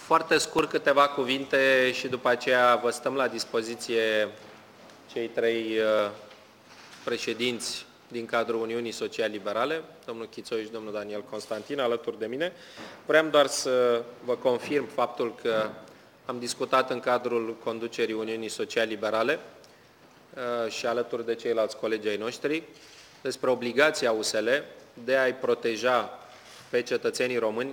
Foarte scurt câteva cuvinte și după aceea vă stăm la dispoziție cei trei președinți din cadrul Uniunii Social-Liberale, domnul Chițoi și domnul Daniel Constantin, alături de mine. Vreau doar să vă confirm faptul că am discutat în cadrul conducerii Uniunii Social-Liberale și alături de ceilalți colegi ai noștri despre obligația USL de a-i proteja pe cetățenii români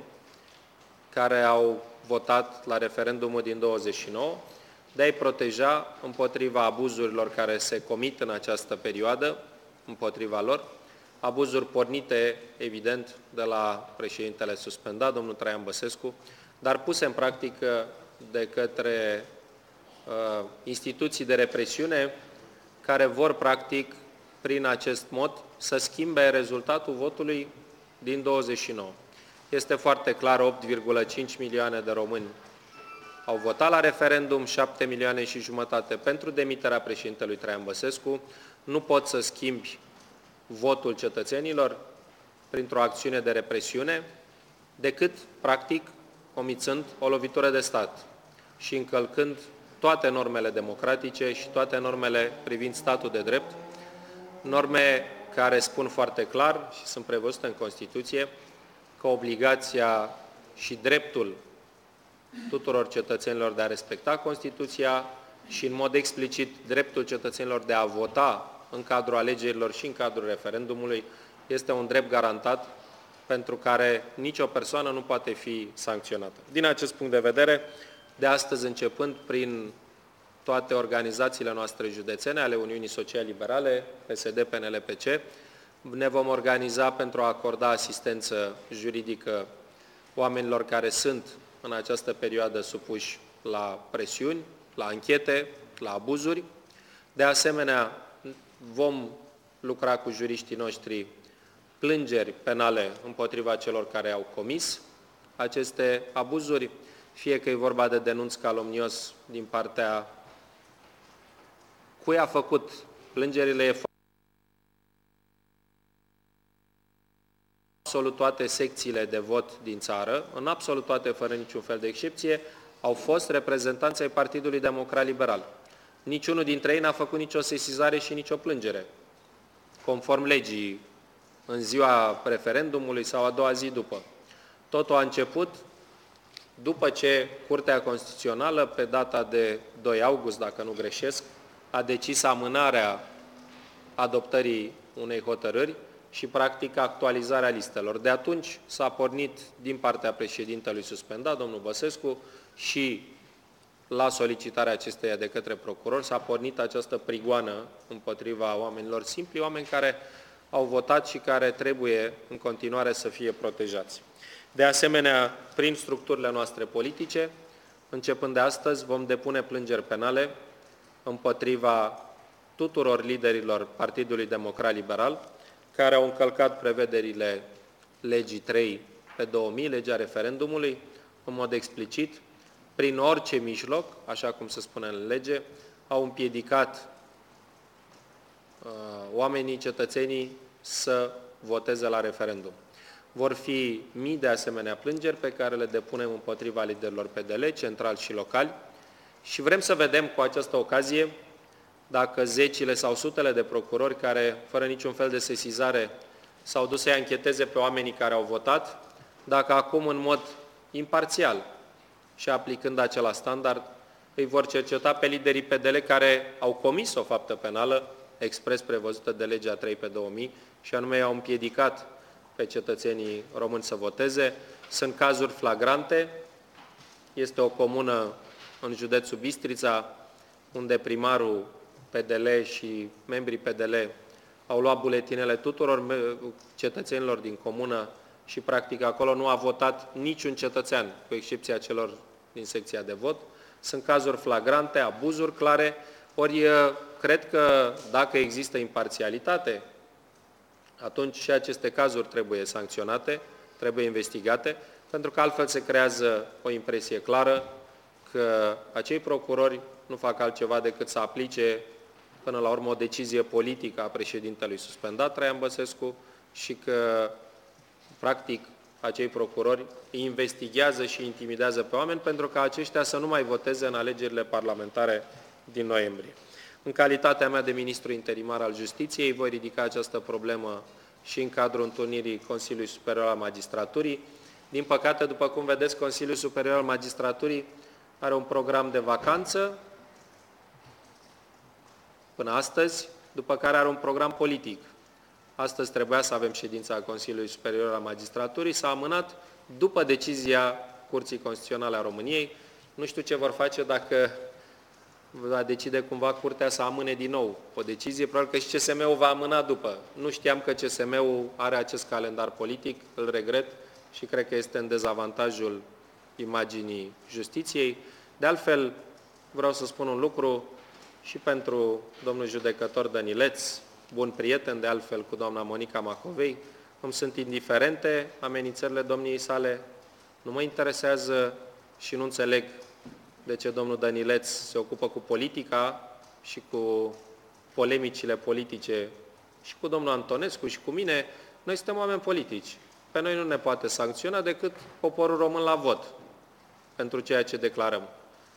care au votat la referendumul din 29, de a-i proteja împotriva abuzurilor care se comit în această perioadă, împotriva lor, abuzuri pornite, evident, de la președintele suspendat, domnul Traian Băsescu, dar puse în practică de către instituții de represiune care vor, practic, prin acest mod, să schimbe rezultatul votului din 29. Este foarte clar, 8,5 milioane de români au votat la referendum, 7 milioane și jumătate pentru demiterea președintelui Traian Băsescu. Nu pot să schimbi votul cetățenilor printr-o acțiune de represiune, decât, practic, comițând o lovitură de stat și încălcând toate normele democratice și toate normele privind statul de drept, norme care spun foarte clar și sunt prevăzute în Constituție că obligația și dreptul tuturor cetățenilor de a respecta Constituția și, în mod explicit, dreptul cetățenilor de a vota în cadrul alegerilor și în cadrul referendumului este un drept garantat pentru care nicio persoană nu poate fi sancționată. Din acest punct de vedere, de astăzi începând, prin toate organizațiile noastre județene ale Uniunii Social-Liberale, PSD, PNL, PC, ne vom organiza pentru a acorda asistență juridică oamenilor care sunt în această perioadă supuși la presiuni, la anchete, la abuzuri. De asemenea, vom lucra cu juriștii noștri plângeri penale împotriva celor care au comis aceste abuzuri, fie că e vorba de denunț calomnios din partea cui a făcut plângerile, absolut toate secțiile de vot din țară, în absolut toate, fără niciun fel de excepție, au fost reprezentanți ai Partidului Democrat Liberal. Niciunul dintre ei n-a făcut nicio sesizare și nicio plângere, conform legii, în ziua referendumului sau a doua zi după. Totul a început după ce Curtea Constituțională, pe data de 2 august, dacă nu greșesc, a decis amânarea adoptării unei hotărâri și, practic, actualizarea listelor. De atunci s-a pornit din partea președintelui suspendat, domnul Băsescu, și la solicitarea acesteia de către procuror s-a pornit această prigoană împotriva oamenilor simpli, oameni care au votat și care trebuie în continuare să fie protejați. De asemenea, prin structurile noastre politice, începând de astăzi, vom depune plângeri penale împotriva tuturor liderilor Partidului Democrat Liberal, care au încălcat prevederile legii 3 pe 2000, legea referendumului, în mod explicit, prin orice mijloc, așa cum se spune în lege, au împiedicat oamenii, cetățenii, să voteze la referendum. Vor fi mii de asemenea plângeri pe care le depunem împotriva liderilor PDL, centrali și locali, și vrem să vedem cu această ocazie dacă zecile sau sutele de procurori care, fără niciun fel de sesizare, s-au dus să-i ancheteze pe oamenii care au votat, dacă acum, în mod imparțial și aplicând acela standard, îi vor cerceta pe liderii PDL care au comis o faptă penală expres prevăzută de legea 3 pe 2000 și anume i-au împiedicat pe cetățenii români să voteze. Sunt cazuri flagrante. Este o comună în județul Bistrița, unde primarul PDL și membrii PDL au luat buletinele tuturor cetățenilor din comună și, practic, acolo nu a votat niciun cetățean, cu excepția celor din secția de vot. Sunt cazuri flagrante, abuzuri clare, ori cred că dacă există imparțialitate, atunci și aceste cazuri trebuie sancționate, trebuie investigate, pentru că altfel se creează o impresie clară că acei procurori nu fac altceva decât să aplice până la urmă o decizie politică a președintelui suspendat, Traian Băsescu, și că, practic, acei procurori îi investighează și intimidează pe oameni pentru ca aceștia să nu mai voteze în alegerile parlamentare din noiembrie. În calitatea mea de ministru interimar al Justiției, voi ridica această problemă și în cadrul întâlnirii Consiliului Superior al Magistraturii. Din păcate, după cum vedeți, Consiliul Superior al Magistraturii are un program de vacanță până astăzi, după care are un program politic. Astăzi trebuia să avem ședința Consiliului Superior al Magistraturii, s-a amânat după decizia Curții Constituționale a României. Nu știu ce vor face dacă va decide cumva Curtea să amâne din nou o decizie, probabil că și CSM-ul va amâna după. Nu știam că CSM-ul are acest calendar politic, îl regret și cred că este în dezavantajul imaginii justiției. De altfel, vreau să spun un lucru și pentru domnul judecător Dănileț, bun prieten de altfel cu doamna Monica Macovei, îmi sunt indiferente amenințările domniei sale, nu mă interesează și nu înțeleg de ce domnul Dănileț se ocupă cu politica și cu polemicile politice și cu domnul Antonescu și cu mine. Noi suntem oameni politici. Pe noi nu ne poate sancționa decât poporul român la vot pentru ceea ce declarăm.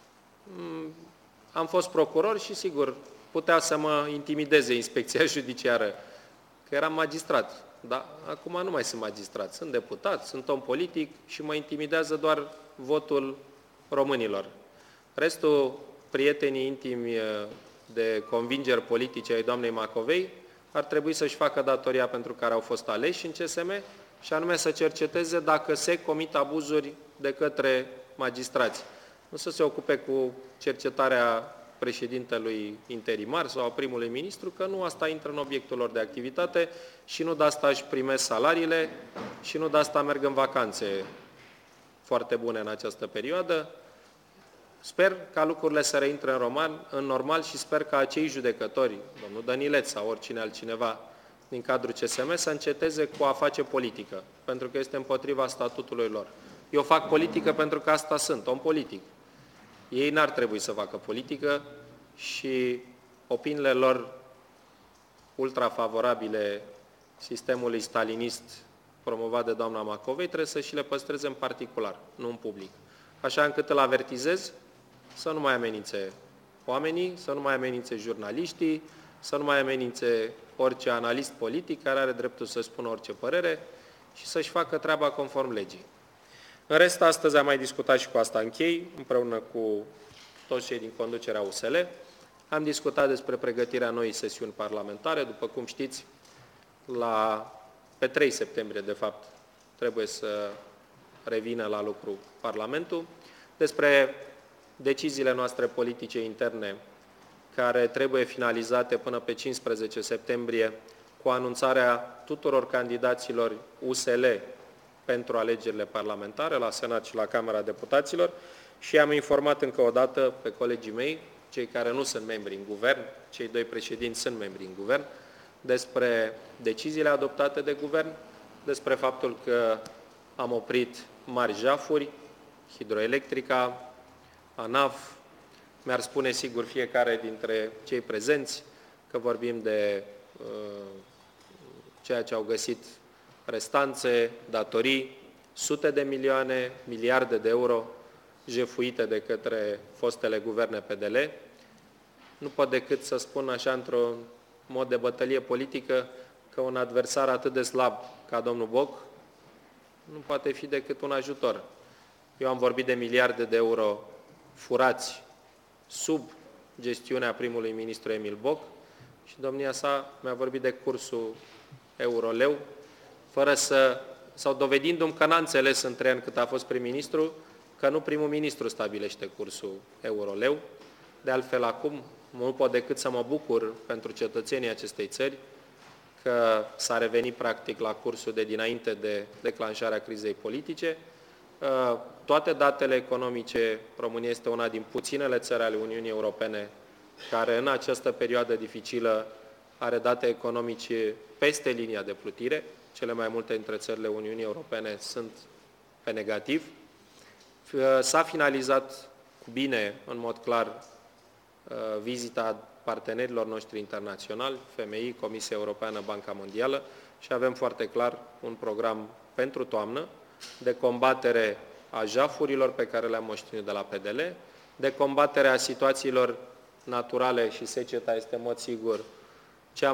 Am fost procuror și, sigur, putea să mă intimideze inspecția judiciară, că eram magistrat. Dar acum nu mai sunt magistrat, sunt deputat, sunt om politic și mă intimidează doar votul românilor. Restul, prietenii intimi de convingeri politice ai doamnei Macovei, ar trebui să-și facă datoria pentru care au fost aleși în CSM și anume să cerceteze dacă se comit abuzuri de către magistrați. Nu să se ocupe cu cercetarea președintelui interimar sau a primului ministru, că nu asta intră în obiectul lor de activitate și nu de asta își primesc salariile și nu de asta merg în vacanțe foarte bune în această perioadă. Sper ca lucrurile să reintre în normal și sper ca acei judecători, domnul Dănileț sau oricine altcineva din cadrul CSM, să înceteze cu a face politică, pentru că este împotriva statutului lor. Eu fac politică pentru că asta sunt, om politic. Ei n-ar trebui să facă politică și opiniile lor ultrafavorabile sistemului stalinist promovat de doamna Macovei trebuie să și le păstreze în particular, nu în public. Așa încât îl avertizez să nu mai amenințe oamenii, să nu mai amenințe jurnaliștii, să nu mai amenințe orice analist politic care are dreptul să spună orice părere și să-și facă treaba conform legii. În rest, astăzi am mai discutat și cu asta închei, împreună cu toți cei din conducerea USL. Am discutat despre pregătirea noii sesiuni parlamentare. După cum știți, pe 3 septembrie, de fapt, trebuie să revină la lucru Parlamentul, despre deciziile noastre politice interne care trebuie finalizate până pe 15 septembrie cu anunțarea tuturor candidaților USL pentru alegerile parlamentare la Senat și la Camera Deputaților și am informat încă o dată pe colegii mei, cei care nu sunt membri în guvern, cei doi președinți sunt membri în guvern, despre deciziile adoptate de guvern, despre faptul că am oprit mari jafuri, Hidroelectrica, ANAF, mi-ar spune sigur fiecare dintre cei prezenți că vorbim de ceea ce au găsit restanțe, datorii, sute de milioane, miliarde de euro jefuite de către fostele guverne PDL. Nu pot decât să spun așa într-un mod de bătălie politică că un adversar atât de slab ca domnul Boc nu poate fi decât un ajutor. Eu am vorbit de miliarde de euro furați sub gestiunea primului ministru Emil Boc și domnia sa mi-a vorbit de cursul euro-leu, sau dovedindu-mi că n-a înțeles în 3 ani cât a fost prim-ministru, că nu primul ministru stabilește cursul euro-leu. De altfel, acum nu pot decât să mă bucur pentru cetățenii acestei țări că s-a revenit practic la cursul de dinainte de declanșarea crizei politice. Toate datele economice, România este una din puținele țări ale Uniunii Europene care în această perioadă dificilă are date economice peste linia de plutire. Cele mai multe dintre țările Uniunii Europene sunt pe negativ. S-a finalizat cu bine, în mod clar, vizita partenerilor noștri internaționali, FMI, Comisia Europeană, Banca Mondială și avem foarte clar un program pentru toamnă. de combatere a jafurilor pe care le-am moștenit de la PDL, de combatere a situațiilor naturale și seceta este, în mod sigur, cel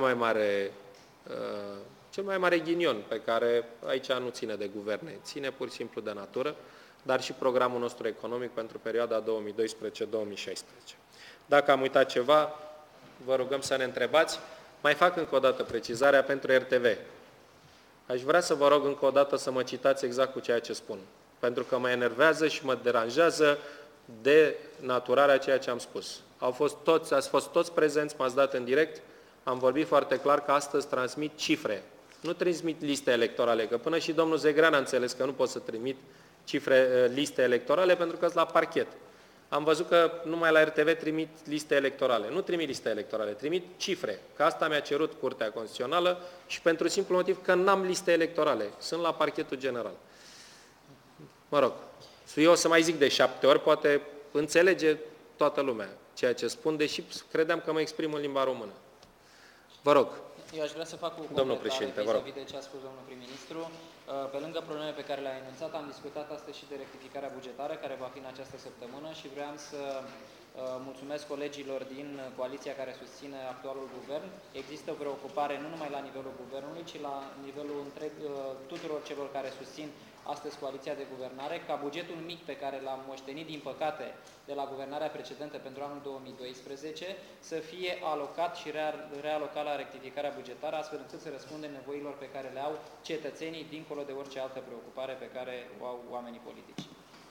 mai mare ghinion pe care aici nu ține de guverne, ține pur și simplu de natură, dar și programul nostru economic pentru perioada 2012-2016. Dacă am uitat ceva, vă rugăm să ne întrebați. Mai fac încă o dată precizarea pentru RTV. Aș vrea să vă rog încă o dată să mă citați exact cu ceea ce spun, pentru că mă enervează și mă deranjează de naturarea ceea ce am spus. Ați fost toți prezenți, m-ați dat în direct, am vorbit foarte clar că astăzi transmit cifre. Nu transmit liste electorale, că până și domnul Zegrean a înțeles că nu pot să trimit liste electorale pentru că sunt la parchet. Am văzut că numai la RTV trimit liste electorale. Nu trimit liste electorale, trimit cifre. Că asta mi-a cerut Curtea Constituțională și pentru simplu motiv că n-am liste electorale. Sunt la parchetul general. Mă rog, eu o să mai zic de 7 ori, poate înțelege toată lumea ceea ce spun, deși credeam că mă exprim în limba română. Vă rog. Eu aș vrea să fac o completare vis-a-vis de ce a spus domnul prim-ministru. Pe lângă problemele pe care le-a enunțat, am discutat astăzi și de rectificarea bugetară, care va fi în această săptămână și vreau să mulțumesc colegilor din coaliția care susține actualul guvern. Există o preocupare nu numai la nivelul guvernului, ci la nivelul tuturor celor care susțin astăzi coaliția de guvernare, ca bugetul mic pe care l-am moștenit, din păcate, de la guvernarea precedentă pentru anul 2012, să fie alocat și realocat la rectificarea bugetară, astfel încât să răspundem nevoilor pe care le au cetățenii, dincolo de orice altă preocupare pe care o au oamenii politici.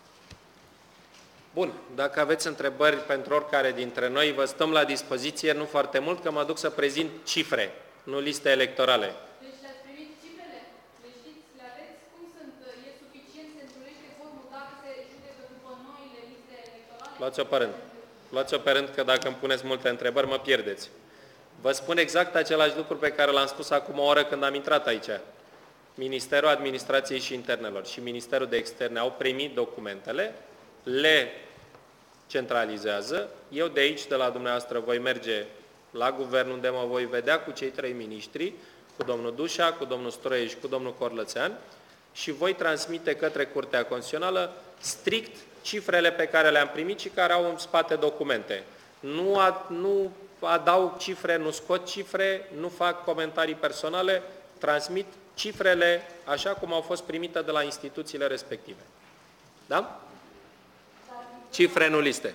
Bun, dacă aveți întrebări pentru oricare dintre noi, vă stăm la dispoziție, nu foarte mult, că mă duc să prezint cifre, nu liste electorale. Deci le-ați primit cifrele? Le știți? Le aveți? Cum sunt? E suficient? Se întrunește formul dacă se judecă după noile liste electorale? Luați-o pe rând. Luați-o pe rând, că dacă îmi puneți multe întrebări, mă pierdeți. Vă spun exact același lucru pe care l-am spus acum o oră când am intrat aici. Ministerul Administrației și Internelor și Ministerul de Externe au primit documentele, le centralizează. Eu de aici, de la dumneavoastră, voi merge la guvern, unde mă voi vedea cu cei 3 miniștri, cu domnul Dușa, cu domnul Stroie și cu domnul Corlățean și voi transmite către Curtea Constituțională strict cifrele pe care le-am primit și care au în spate documente. Nu adaug cifre, nu scot cifre, nu fac comentarii personale, transmit cifrele așa cum au fost primite de la instituțiile respective. Da? Cifre, nu liste.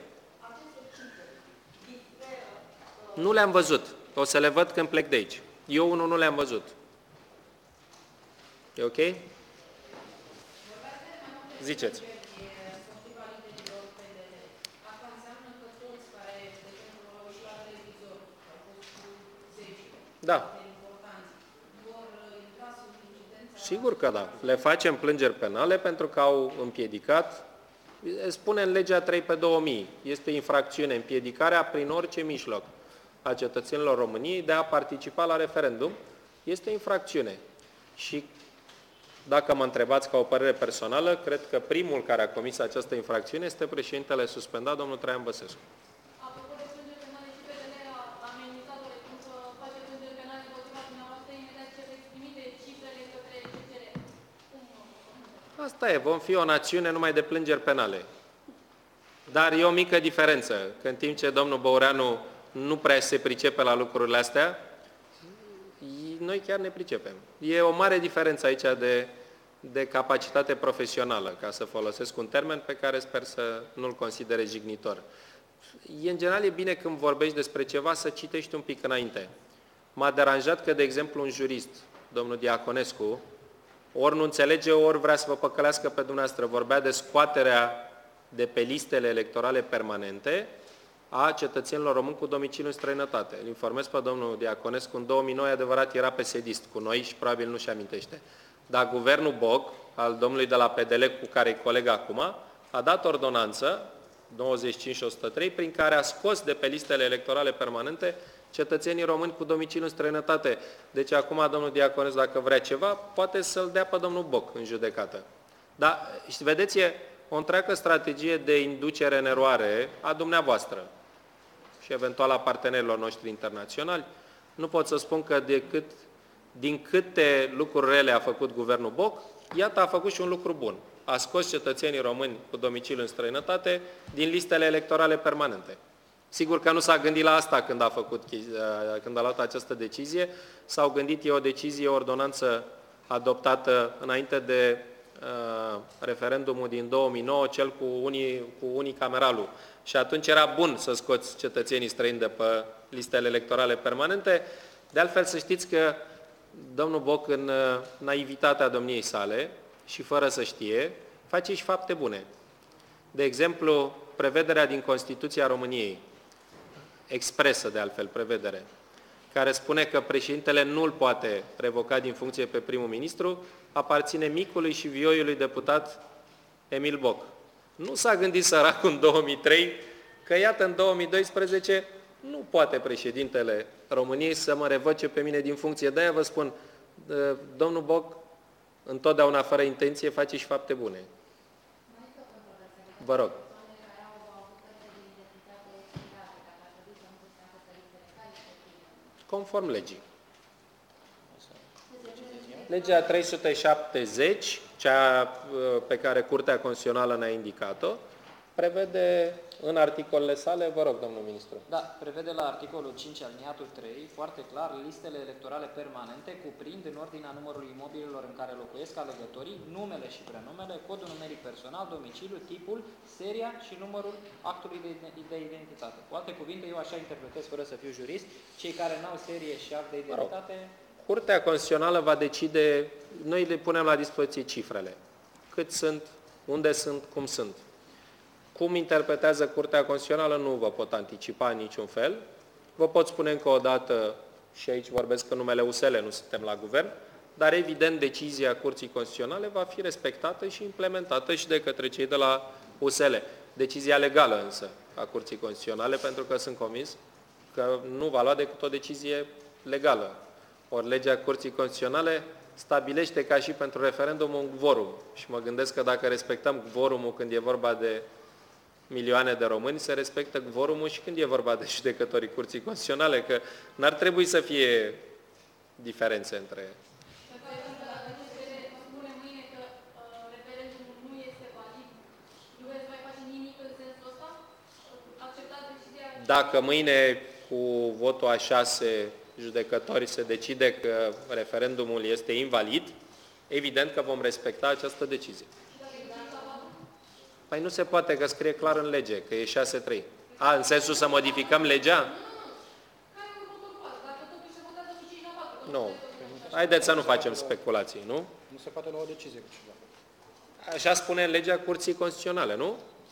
Nu le-am văzut. O să le văd când plec de aici. Eu unul nu le-am văzut. E ok? Ziceți. Da. Sigur că da. Le facem plângeri penale pentru că au împiedicat. Spune în legea 3/2000. Este infracțiune împiedicarea prin orice mijloc a cetățenilor României de a participa la referendum. Este infracțiune. Și dacă mă întrebați ca o părere personală, cred că primul care a comis această infracțiune este președintele suspendat, domnul Traian Băsescu. Apropo de plângeri penale, și PDL a amenințat cum să face plângeri penale împotriva dumneavoastră imediat ce veți trimite cifrele către CCR. Asta e, vom fi o națiune numai de plângeri penale. Dar e o mică diferență, că în timp ce domnul Băureanu nu prea se pricepe la lucrurile astea, noi chiar ne pricepem. E o mare diferență aici de capacitate profesională, ca să folosesc un termen pe care sper să nu-l considere jignitor. În general e bine când vorbești despre ceva să citești un pic înainte. M-a deranjat că, de exemplu, un jurist, domnul Diaconescu, ori nu înțelege, ori vrea să vă păcălească pe dumneavoastră, vorbea de scoaterea de pe listele electorale permanente a cetățenilor români cu domiciliu în străinătate. Îl informez pe domnul Diaconescu, în 2009, adevărat, era PSD cu noi și probabil nu-și amintește. Dar guvernul Boc, al domnului de la PDL, cu care e coleg acum, a dat ordonanță 95/103, prin care a scos de pe listele electorale permanente cetățenii români cu domiciliu în străinătate. Deci acum domnul Diaconescu, dacă vrea ceva, poate să-l dea pe domnul Boc în judecată. Dar, vedeți, e o întreagă strategie de inducere în eroare a dumneavoastră și eventual a partenerilor noștri internaționali. Nu pot să spun că decât din câte lucruri rele a făcut guvernul Boc, iată a făcut și un lucru bun. A scos cetățenii români cu domiciliu în străinătate din listele electorale permanente. Sigur că nu s-a gândit la asta când a luat această decizie. S-au gândit, e o decizie, o ordonanță adoptată înainte de referendumul din 2009, cel cu unicameralul. Și atunci era bun să scoți cetățenii străini de pe listele electorale permanente. De altfel, să știți că domnul Boc, în naivitatea domniei sale și fără să știe, face și fapte bune. De exemplu, prevederea din Constituția României, expresă de altfel prevedere, care spune că președintele nu îl poate revoca din funcție pe primul ministru, aparține micului și vioiului deputat Emil Boc. Nu s-a gândit săracul în 2003 că, iată, în 2012 nu poate președintele României să mă revoce pe mine din funcție. De-aia vă spun, domnul Boc, întotdeauna fără intenție, face și fapte bune. Vă rog. Conform legii. Legea 370, cea pe care Curtea Constituțională ne-a indicat-o, prevede în articolele sale, vă rog, domnul ministru. Da, prevede la articolul 5, aliniatul 3, foarte clar, listele electorale permanente cuprind în ordinea numărului imobilelor în care locuiesc alegătorii, numele și prenumele, codul numeric personal, domiciliul, tipul, seria și numărul actului de identitate. Cu alte cuvinte, eu așa interpretez, fără să fiu jurist, cei care n-au serie și act de identitate... Curtea Constituțională va decide, noi le punem la dispoziție cifrele. Cât sunt, unde sunt, cum sunt. Cum interpretează Curtea Constituțională nu vă pot anticipa în niciun fel. Vă pot spune încă o dată, și aici vorbesc în numele USL, nu suntem la guvern, dar evident decizia Curții Constituționale va fi respectată și implementată și de către cei de la USL. Decizia legală însă a Curții Constituționale, pentru că sunt convins că nu va lua decât o decizie legală. Ori legea Curții Constituționale stabilește ca și pentru referendum un quorum. Și mă gândesc că dacă respectăm quorumul când e vorba de milioane de români, se respectă quorumul și când e vorba de judecătorii Curții Constituționale, că n-ar trebui să fie diferențe între... Dacă mâine cu votul a 6 judecători se decide că referendumul este invalid, evident că vom respecta această decizie. Păi nu se poate, că scrie clar în lege, că e 6-3. În sensul să modificăm legea? Nu. Haideți să nu facem speculații, nu? Nu se poate lua o decizie cu ceva. Așa spune în legea Curții Constituționale, nu?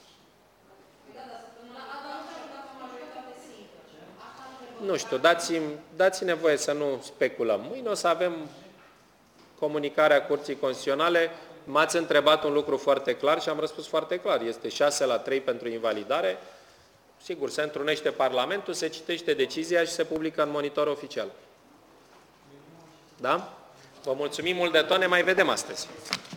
Nu știu, dați-ne voie să nu speculăm. Mâine o să avem comunicarea Curții Constituționale. M-ați întrebat un lucru foarte clar și am răspuns foarte clar. Este 6-3 pentru invalidare. Sigur, se întrunește Parlamentul, se citește decizia și se publică în monitor oficial. Da? Vă mulțumim mult de tot, ne mai vedem astăzi.